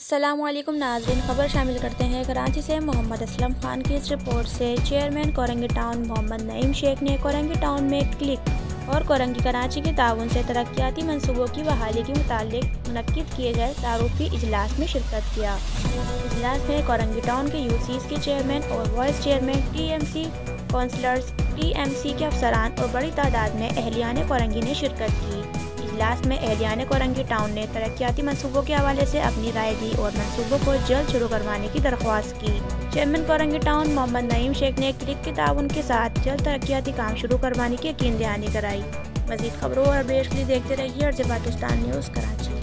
अस्सलामुअलैकुम नाज़रीन, खबर शामिल करते हैं कराची से। मोहम्मद असलम खान की इस रिपोर्ट से चेयरमैन कोरंगी टाउन मोहम्मद नईम शेख ने कोरंगी टाउन में क्लिक और कोरंगी कराची के ताउन से तरक्याती मंसूबों की बहाली के मुतालिक मुनक्किद किए गए तारुफी इजलास में शिरकत किया। इजलास में कोरंगी टाउन के यूसीज के चेयरमैन और vice chairman, TMC councillors, TMC के अफसरान और बड़ी तादाद में अहलियान कोरंगी ने शिरकत की। इजलास में अहलियान कोरंगी टाउन ने तरक्याती मंसूबों के हवाले से अपनी राय दी और मंसूबों को जल्द शुरू करवाने की दरख्वास्त की। चेयरमैन कोरंगी टाउन मोहम्मद नईम शेख ने क्लिक के ताउन के साथ जल्द तरक्याती काम शुरू करवाने की यकीन दहानी कराई। मज़ीद खबरों और अपडेट्स के लिए देखते रहिए अर्ज़ पाकिस्तान न्यूज़ कराची।